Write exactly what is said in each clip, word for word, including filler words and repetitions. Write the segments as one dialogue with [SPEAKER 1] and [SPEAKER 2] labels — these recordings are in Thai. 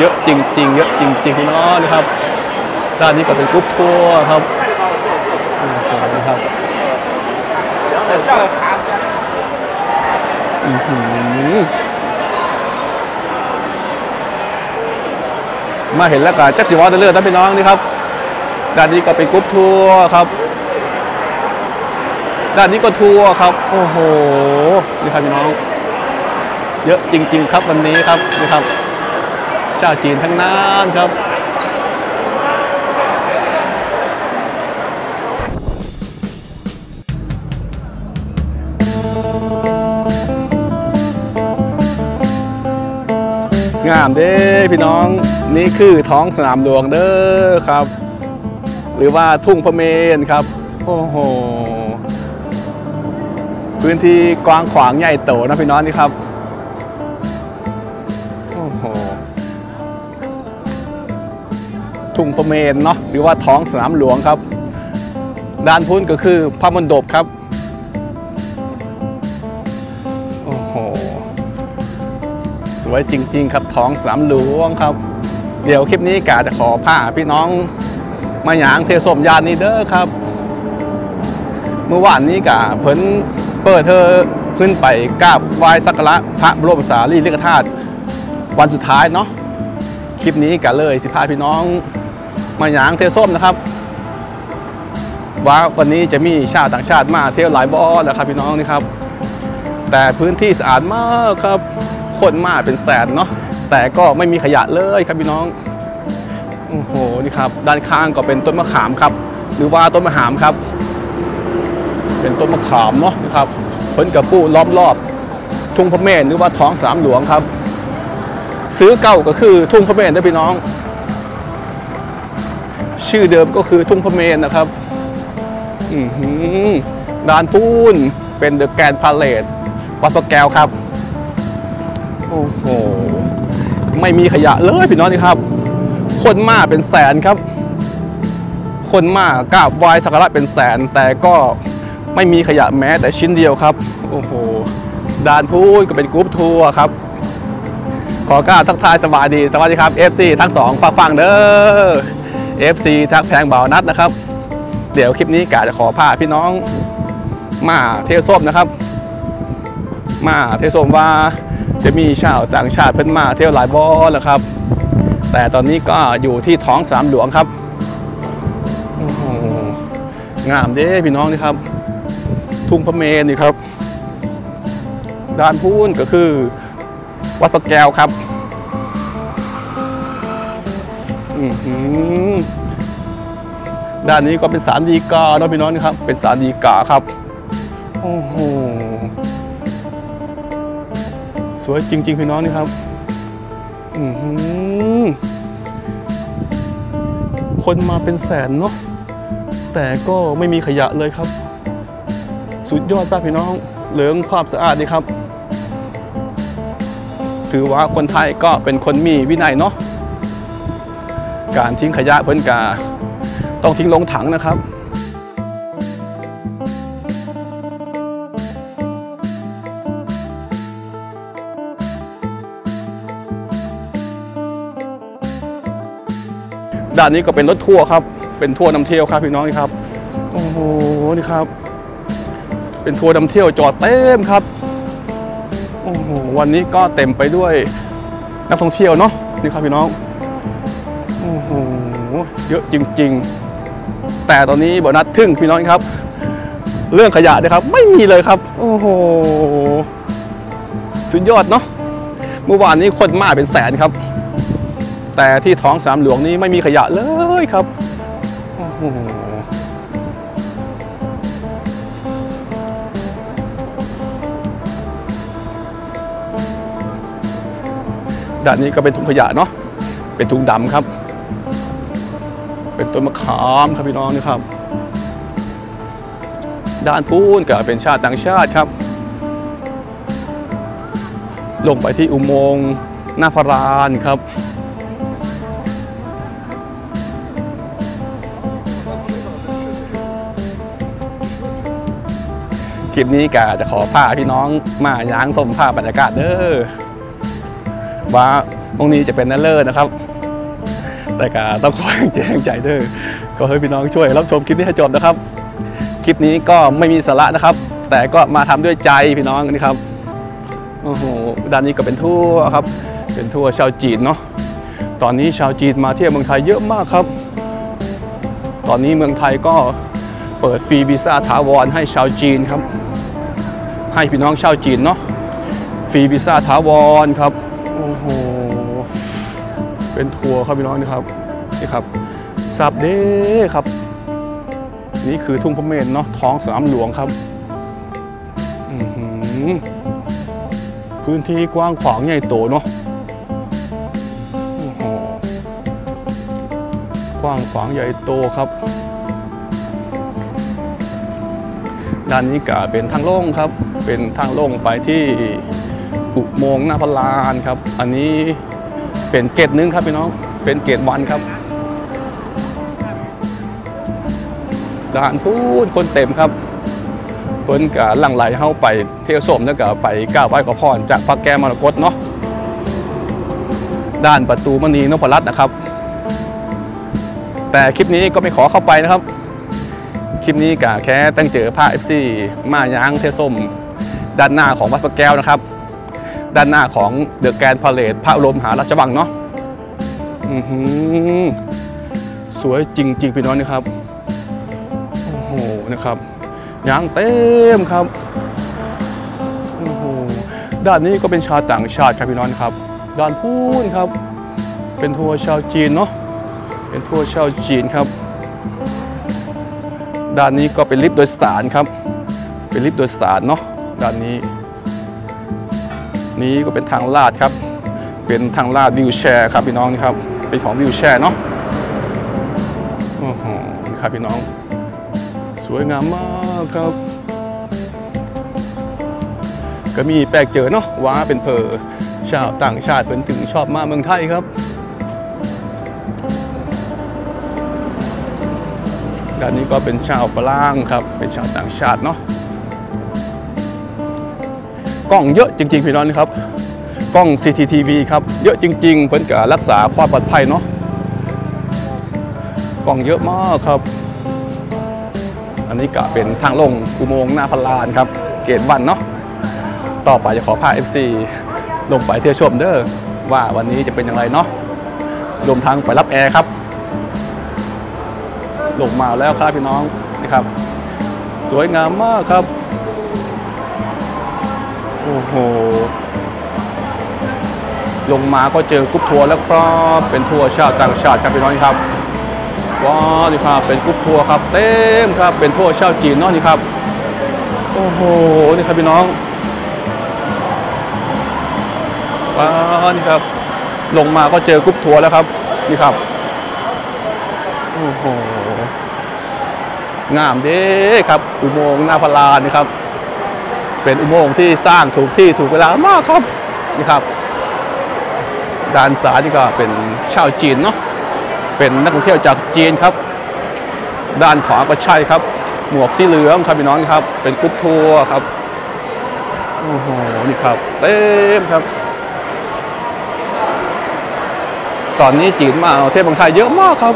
[SPEAKER 1] ยอะจริงๆเยอะจริงๆพี่น้องนะครับด้านนี้ก็เป็นกรุ๊ปทัวร์ครับนะครับมาเห็นแล้วก็จักสิวอเตอร์เลือดนะพี่น้องนี่ครับด้านนี้ก็เป็นกรุ๊ปทัวร์ครับด้านนี้ก็ทัวร์ครับโอ้โหนี่ครับพี่น้องเยอะจริงๆครับวันนี้ครับนี่ครับชาวจีนทั้งนั้นครับงามเด้พี่น้องนี่คือท้องสนามหลวงเด้อครับหรือว่าทุ่งพระเมรุครับโอ้โหพื้นที่กว้างขวางใหญ่โตนะพี่น้องนี่ครับโอ้โหทุ่งพระเมรุเนาะหรือว่าท้องสนามหลวงครับด้านพุ้นก็คือพระมณฑปครับโอ้โหสวยจริงๆครับท้องสนามหลวงครับเดี๋ยวคลิปนี้กะจะขอพาพี่น้องมาหยางเทสมยานนี้เด้อครับเมื่อวานนี้กะเพิ่นเปิดเธอขึ้นไปกราบไหว้สักการะพระบรมสารีริกธาตุวันสุดท้ายเนาะคลิปนี้กะเลยสิพาพี่น้องมาหยางเทส้มนะครับว่าวันนี้จะมีชาวต่างชาติมาเที่ยวหลายบ่อนะครับพี่น้องนี่ครับแต่พื้นที่สะอาดมากครับคนมาเป็นแสนเนาะแต่ก็ไม่มีขยะเลยครับพี่น้องโอ้โหนี่ครับด้านข้างก็เป็นต้นมะขามครับหรือว่าต้นมะขามครับเป็นต้นมะขามเนาะนะครับเพิ่นกับปูล้อมรอบทุ่งพระเมรุหรือว่าท้องสนามหลวงครับซื้อเก่าก็คือทุ่งพระเมรุนะพี่น้องชื่อเดิมก็คือทุ่งพระเมรุนะครับด้านพูนเป็นเดอะแกรนด์พาเลทวัดพระแก้วครับโอ้โหไม่มีขยะเลยพี่น้องนี่ครับคนมาเป็นแสนครับคนมากราบไหว้สักการะเป็นแสนแต่ก็ไม่มีขยะแม้แต่ชิ้นเดียวครับโอ้โหด่านพูนก็เป็นกรุ๊ปทัวร์ครับขอกล่าวทักทายสวัสดีสวัสดีครับ เอฟ ซี ทั้งสองฝากฟังเด้อ เอฟ ซี ทักแพงเบานัดนะครับเดี๋ยวคลิปนี้กะจะขอพาพี่น้องมาเที่ยวส้มนะครับมาเที่ยวส้มว่าจะมีชาวต่างชาติเพิ่นมาเที่ยวหลายบ่อแล้วครับแต่ตอนนี้ก็อยู่ที่ท้องสนามหลวงครับโอ้โหงามเด้พี่น้องนี่ครับทุ่งพระเมรุนี่ครับด้านพูนก็คือวัดพระแก้วครับด้านนี้ก็เป็นศาลฎีกาเนาะพี่น้องนี่ครับเป็นศาลฎีกาครับโอ้โหสวยจริงๆพี่น้องนี่ครับคนมาเป็นแสนเนาะแต่ก็ไม่มีขยะเลยครับสุดยอดป้าพี่น้องเรื่องความสะอาดดีครับถือว่าคนไทยก็เป็นคนมีวินัยเนาะการทิ้งขยะเพิ่นกาต้องทิ้งลงถังนะครับด้านนี้ก็เป็นรถทัวร์ครับเป็นทัวร์นำเที่ยวครับพี่น้องนี่ครับโอ้โหนี่ครับเป็นทัวร์นำเที่ยวจอดเต็มครับโอ้โหวันนี้ก็เต็มไปด้วยนักท่องเที่ยวเนาะนี่ครับพี่น้องโอ้โหเยอะจริงๆแต่ตอนนี้บ่นัดทึ่งพี่น้องครับเรื่องขยะนะครับไม่มีเลยครับโอ้โหสุดยอดเนาะเมื่อวานนี้คนมาเป็นแสนครับแต่ที่ท้องสนามหลวงนี้ไม่มีขยะเลยครับโอ้โหด้านนี้ก็เป็นถุงขยะเนาะเป็นถุงดำครับเป็นต้นมะขามครับพี่น้องนี่ครับด้านพูนก็เป็นชาติต่างชาติครับลงไปที่อุโมงค์หน้าพระลานครับคลิปนี้ก็จะขอพาพี่น้องมาย้างชมภาพบรรยากาศเด้อว่าตรงนี้จะเป็นนั่นเลิศนะครับแต่ก็ต้องขอแจ้งใจเด้อก็ให้พี่น้องช่วยรับชมคลิปนี้ให้จบนะครับคลิปนี้ก็ไม่มีสาระนะครับแต่ก็มาทำด้วยใจพี่น้องนี่ครับโอ้โหด้านนี้ก็เป็นทั่วครับเป็นทั่วชาวจีนเนาะตอนนี้ชาวจีนมาเที่ยวเมืองไทยเยอะมากครับตอนนี้เมืองไทยก็เปิดฟรีวีซ่าถาวรให้ชาวจีนครับให้พี่น้องชาวจีนเนาะฟรีวีซ่าถาวรครับโอ้โหเป็นทัวร์ครับพี่น้องนี่ครับนี่ครับสับเด้ครับนี่คือทุ่งพระเมรุเนาะท้องสนามหลวงครับพื้นที่กว้างขวางใหญ่โตเนาะโอ้โหกว้างขวางใหญ่โตครับด้านนี้ก็เป็นทางโล่งครับเป็นทางโล่งไปที่อุโมงค์หน้าพระลานครับอันนี้เป็นเกตหนึ่งครับพี่น้องเป็นเกตวันครับด่านพูดคนเต็มครับเพิ่นกะหลั่งไหลเข้าไปเที่ยวชมแล้วก็ไปก้าวไหว้ขอพรจากพระแก้วมรกตเนาะด้านประตูมณีนพรัตน์นะครับแต่คลิปนี้ก็ไม่ขอเข้าไปนะครับคลิปนี้กะแค่ตั้งเจอพระ เอฟ ซี มาย้างเที่ยวชมด้านหน้าของวัดพระแก้วนะครับด้านหน้าของเดอะแกรนด์พาเลทพระบรมมหาราชวังเนาะสวยจริงๆพี่น้องนะครับโอ้โหนะครับยางเต็มครับโอ้โหด้านนี้ก็เป็นชาวต่างชาติครับพี่น้องครับด้านพูนครับเป็นทัวร์ชาวจีนเนาะเป็นทัวร์ชาวจีนครับด้านนี้ก็เป็นลิฟต์โดยสารครับเป็นลิฟต์โดยสารเนาะด้านนี้นี้ก็เป็นทางลาดครับเป็นทางลาดวิวแชร์ครับพี่น้องนี่ครับเป็นของวิวแชร์เนาะโอ้โหนี่ครับพี่น้องสวยงามมากครับก็มีแปลกเจอเนาะว่าเป็นเพอชาวต่างชาติเป็นถึงชอบมาเมืองไทยครับด้านนี้ก็เป็นชาวฝรั่งครับเป็นชาวต่างชาติเนาะกล้องเยอะจริงๆพี่น้องครับกล้อง ซี ที ที วี ครับเยอะจริงๆเพื่อการรักษาความปลอดภัยเนาะกล้องเยอะมากครับอันนี้ก็เป็นทางลงอุโมงค์หน้าพระลานครับเกตวันเนาะต่อไปจะขอพา เอฟ ซี ลงไปเที่ยวชมเด้อว่าวันนี้จะเป็นอย่างไรเนาะรวมทั้งไปรับแอร์ครับลงมาแล้วครับพี่น้องนะครับสวยงามมากครับโอ้โหลงมาก็เจอกรุ๊ปทัวร์แล้วครับเป็นทัวร์ชาวต่างชาติครับพี่น้องครับว้าวนี่ครับเป็นกรุ๊ปทัวร์ครับเต็มครับเป็นทัวร์ชาวจีนเนาะนี่ครับโอ้โหนี่ครับพี่น้องว้าวนี่ครับลงมาก็เจอกรุ๊ปทัวร์แล้วครับนี่ครับโอ้โหงามเด้ครับอุโมงค์หน้าพระลานนี่ครับเป็นอุโมงค์ที่สร้างถูกที่ถูกเวลามากครับนี่ครับด้านซ้ายนี่ก็เป็นชาวจีนเนาะเป็นนักท่องเที่ยวจากจีนครับด้านขวาก็ใช่ครับหมวกสีเหลืองครับพี่น้องครับเป็นกรุ๊ปทัวร์ครับโอ้โหนี่ครับเต็มครับตอนนี้จีนมาเที่ยวเมืองไทยเยอะมากครับ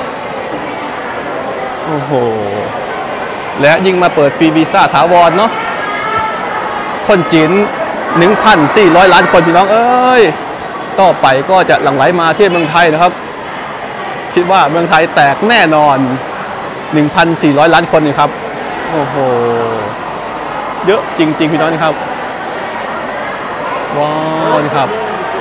[SPEAKER 1] โอ้โหและยิ่งมาเปิดฟรีวีซ่าถาวรเนาะคนจีน หนึ่งพันสี่ร้อย ล้านคนพี่น้องเอ้ยต่อไปก็จะหลั่งไหลมาเที่ยวเมืองไทยนะครับคิดว่าเมืองไทยแตกแน่นอน หนึ่งพันสี่ร้อย ล้านคนนี่ครับโอ้โหเยอะจริงๆพี่น้องนี่ครับว้าวนี่ครับ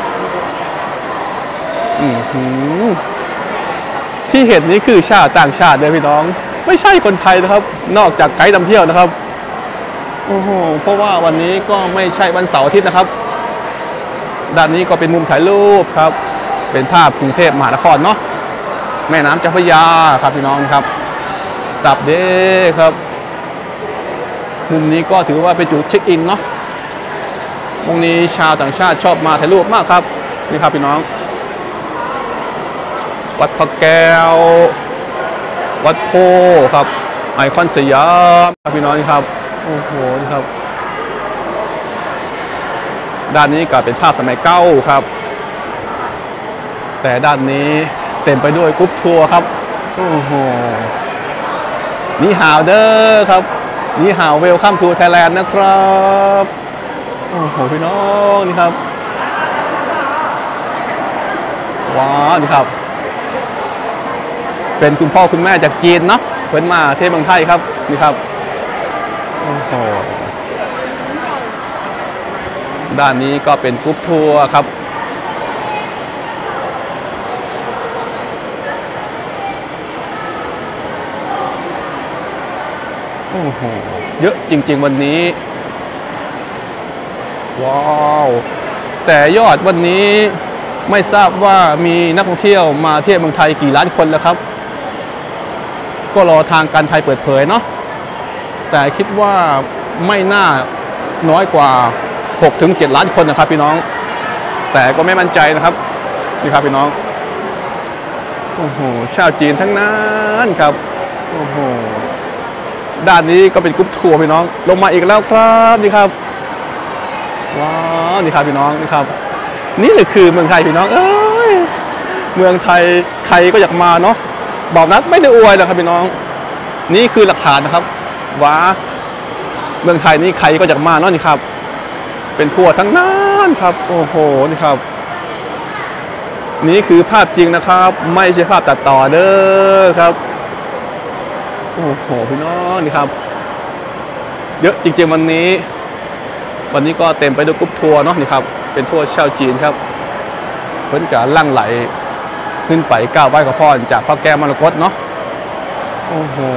[SPEAKER 1] อือหือที่เห็นนี้คือชาวต่างชาติเลยพี่น้องไม่ใช่คนไทยนะครับนอกจากไกด์นำเที่ยวนะครับโอ้โหเพราะว่าวันนี้ก็ไม่ใช่วันเสาร์อาทิตย์นะครับด้านนี้ก็เป็นมุมถ่ายรูปครับเป็นภาพกรุงเทพมหานครเนาะแม่น้ำเจ้าพระยาครับพี่น้องครับสับเด้ครับมุมนี้ก็ถือว่าเป็นจุดเช็คอินเนาะมุมนี้ชาวต่างชาติชอบมาถ่ายรูปมากครับนี่ครับพี่น้องวัดพระแก้ววัดโพครับไอคอนสยามครับพี่น้องครับโอ้โหนี่ครับด้านนี้ก็เป็นภาพสมัยเก่าครับแต่ด้านนี้เต็มไปด้วยกรุ๊ปทัวร์ครับโอ้โหนี่ฮาวเดอร์ครับนี่ฮาวเวลคัมทูไทยแลนด์นะครับโอ้โหพี่น้องนี่ครับว้าวนี่ครับเป็นคุณพ่อคุณแม่จากจีนเนาะเพิ่นมาเที่ยวเมืองไทยครับนี่ครับโอ้โหด้านนี้ก็เป็นกรุ๊ปทัวร์ครับโอ้โหเยอะจริงๆวันนี้ว้าวแต่ยอดวันนี้ไม่ทราบว่ามีนักท่องเที่ยวมาเที่ยวเมืองไทยกี่ล้านคนแล้วครับก็รอทางการไทยเปิดเผยเนาะแต่คิดว่าไม่น่าน้อยกว่าหกถึงเจ็ดล้านคนนะครับพี่น้องแต่ก็ไม่มั่นใจนะครับนี่ครับพี่น้องโอ้โหชาวจีนทั้งนั้นครับโอ้โหด้านนี้ก็เป็นกรุ๊ปทัวร์พี่น้องลงมาอีกแล้วครับนี่ครับว้าวนี่ครับพี่น้องนี่ครับนี่เลยคือเมืองไทยพี่น้องเอ้ยเมืองไทยใครก็อยากมาเนาะบอกนัดไม่ได้อวยนะครับพี่น้องนี่คือหลักฐานนะครับว้าเมืองไทยนี่ใครก็อยากมาเนาะนี่ครับเป็นทัวร์ทั้งนั้นครับโอ้โหนี่ครับนี่คือภาพจริงนะครับไม่ใช่ภาพตัดต่อเด้อครับโอ้โหพี่น้องนี่ครับเยอะจริงๆวันนี้วันนี้ก็เต็มไปด้วยกรุ๊ปทัวร์เนาะนี่ครับเป็นทัวร์ชาวจีนครับเพิ่นจะลั่งไหลขึ้นไปก้าวไหว้ขอพรจากพระแก้วมรกตเนาะโอ้โห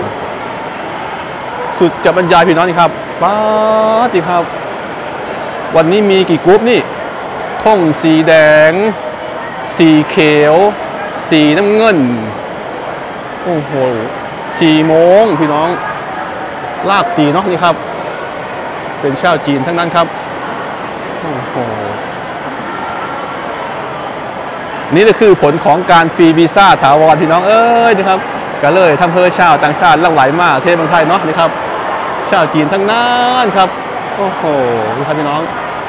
[SPEAKER 1] สุดจะบรรยายพี่น้องนี่ครับป๊าดนี่ครับวันนี้มีกี่กรุ๊ปนี่ธงสีแดงสีเขียวสีน้ำเงินโอ้โหสี่โมงพี่น้องลากสีเนาะนี่ครับเป็นชาวจีนทั้งนั้นครับโอ้โหนี่ก็คือผลของการฟรีวีซ่าถาวรพี่น้องเอ้ยนะครับก็เลยทำเพื่อชาวต่างชาติหลั่งไหลมาเที่ยวเมืองไทยเนาะนี่ครับชาวจีนทั้งนั้นครับโอ้โหนี่ครับพี่น้อง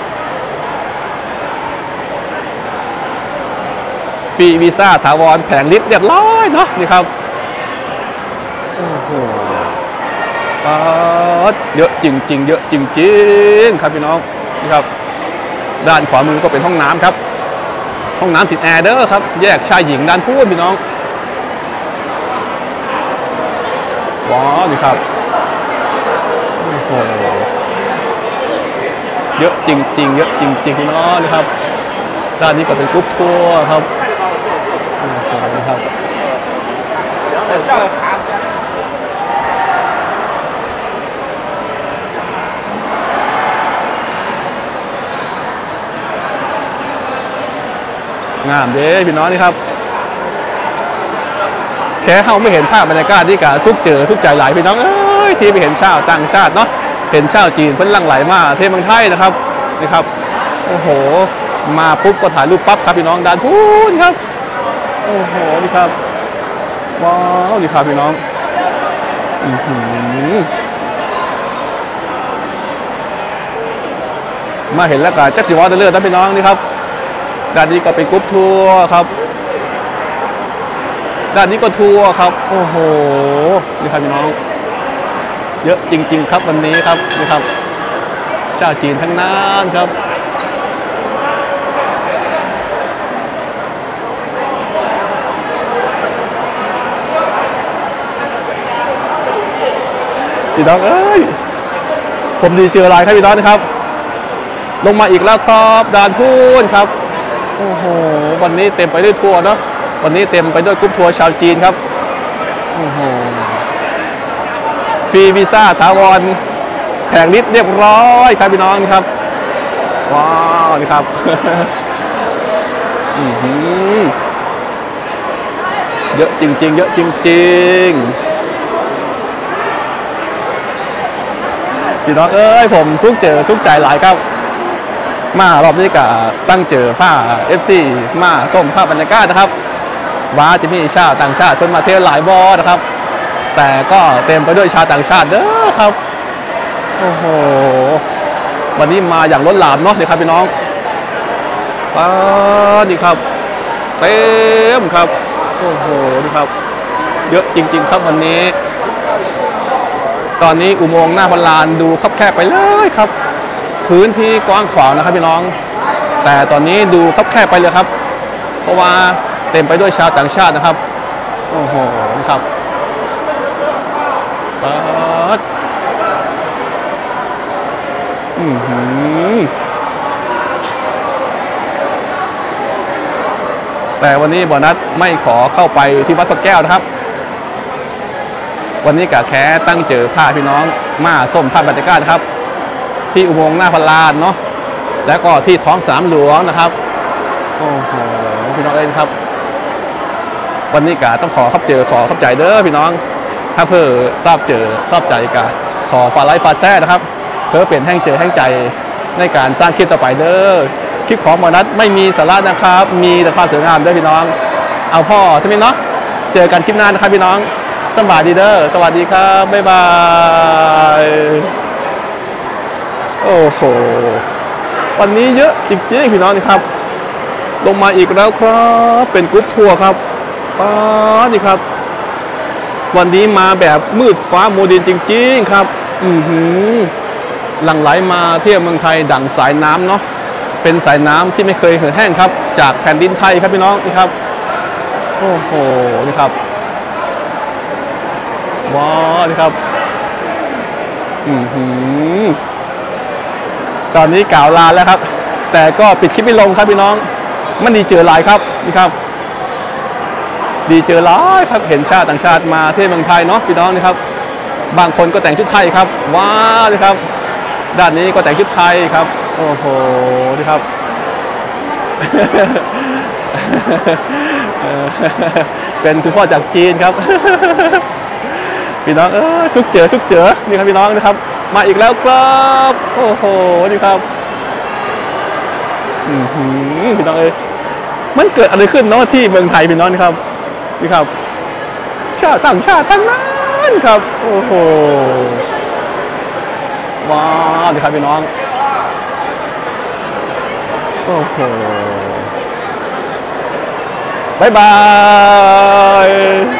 [SPEAKER 1] ฟรีวีซ่าถาวรแผงลิตรเรียบร้อยเนาะนี่ครับโอ้โหเยอะจริงๆเยอะจริงๆครับพี่น้องนี่ครับด้านขวามือก็เป็นห้องน้ำครับห้องน้ำติดแอร์เด้อครับแยกชายหญิงด้านพูดพี่น้องว้าวนี่ครับโอ้โหเยอะจริงๆเยอะจริงๆพี่น้องนะครับด้านนี้ก็เป็นกรุ๊ปทัวร์ครับโอ้โหนะครับงามเด้พี่น้องนี่ครับแค่เขาไม่เห็นภาพบรรยากาศที่กะซุกเจอซุกใจหลายพี่น้องเอ้ยที่ไปเห็นชาวต่างชาติเนาะเห็นชาวจีนเพิ่นหลั่งไหลมาเที่ยวเมืองไทยนะครับนี่ครับโอ้โหมาปุ๊บก็ถ่ายรูปปั๊บครับพี่น้องด้านพูนครับโอ้โหนี่ครับว้าวนี่ครับพี่น้องอือหือมาเห็นแล้วก็จักสิวอเตอร์เลือดนะพี่น้องนี่ครับด้านนี้ก็เป็นกรุ๊ปทัวร์ครับด้านนี้ก็ทัวร์ครับโอ้โหนี่ครับพี่น้องเยอะจริงๆครับวันนี้ครับนี่ครับชาวจีนทั้งนั้นครับพี่น้องเอ้ยผมดีเจออะไรครับพี่น้องนะครับลงมาอีกแล้วครับด่านพูนครับโอ้โหวันนี้เต็มไปด้วยทัวร์เนาะวันนี้เต็มไปด้วยกรุ๊ปทัวร์ชาวจีนครับโอ้โหฟรีวีซ่าถาวรแผงลิตรเรียบร้อยครับพี่น้องครับว้าวนี่ครับเยอะจริงๆเยอะจริงๆพี่น้องเอ้ยผมซุกเจอซุกใจหลายครับมารอบนี้ก็ตั้งเจอผ้า เอฟ ซี มาส่งภาพบรรยากาศนะครับว่าจะมีชาวต่างชาติคนมาเที่ยวหลายบอนะครับแต่ก็เต็มไปด้วยชาวต่างชาติเด้อครับโอ้โหวันนี้มาอย่างล้นหลามเนาะนี่ครับพี่น้องป้าดีครับเต็มครับโอ้โหนี่ครับเยอะจริงๆครับวันนี้ตอนนี้อุโมงค์หน้าพลานดูคับแคบไปเลยครับพื้นที่กว้างขวางนะครับพี่น้องแต่ตอนนี้ดูคับแคบไปเลยครับเพราะว่าเต็มไปด้วยชาวต่างชาตินะครับโอ้โหนี่ครับเปิดอือหือแต่วันนี้บอนัสไม่ขอเข้าไปที่วัดพระแก้วนะครับวันนี้กะแค่ตั้งเจอผ้าพี่น้องมาส้มผ้าบรรยากาศครับที่อุโมงค์หน้าพลานเนาะแล้วก็ที่ท้องสนามหลวงนะครับโอ้โหพี่น้องเอ้ยครับวันนี้กะต้องขอเข้าเจอขอเข้าใจเด้อพี่น้องถ้าเพื่อทราบเจอทราบใจกะขอฟาไลฟ์ฟาแซ่นะครับเพื่อเปลี่ยนแห้งเจอแห้งใจในการสร้างคลิปต่อไปเด้อคลิปของบอนัสไม่มีสาระนะครับมีแต่ความสวยงามเด้อพี่น้องเอาพ่อใช่ไหมเนาะเจอกันคลิปหน้านะครับพี่น้องสวัสดีเด้อสวัสดีครับบ๊ายบายโอ้โหวันนี้เยอะจริงๆพี่น้องนี่ครับลงมาอีกแล้วครับเป็นกรุ๊ปทัวร์ครับป้านี่ครับวันนี้มาแบบมืดฟ้าโมดินจริงๆครับอือหือหลั่งไหลมาเที่ยวเมืองไทยดั่งสายน้ำเนาะเป็นสายน้ำที่ไม่เคยเหือดแห้งครับจากแผ่นดินไทยครับพี่น้องนี่ครับโอ้โหนี่ครับว้าวนี่ครับอือหือตอนนี้กล่าวลาแล้วครับแต่ก็ปิดคลิปไม่ลงครับพี่น้องมันดีเจอหลายครับนี่ครับดีเจอหลายครับเห็นชาติต่างชาติมาเที่ยวเมืองไทยเนาะพี่น้องนี่ครับบางคนก็แต่งชุดไทยครับว้าวนี่ครับด้านนี้ก็แต่งชุดไทยครับโอ้โหนี่ครับเป็นคุณพ่อจากจีนครับพี่น้องเออสุกเจอสุกเจอนี่ครับพี่น้องนะครับมาอีกแล้วครับโอ้โหนี่ครับอือหือพี่น้องเอ้ยมันเกิดอะไรขึ้นเนาะที่เมืองไทยพี่น้องนี่ครับนี่ครับชาติต่างชาติทั้งนั้นครับโอ้โหว้าวนี่ครับพี่น้องโอ้โหบ๊ายบาย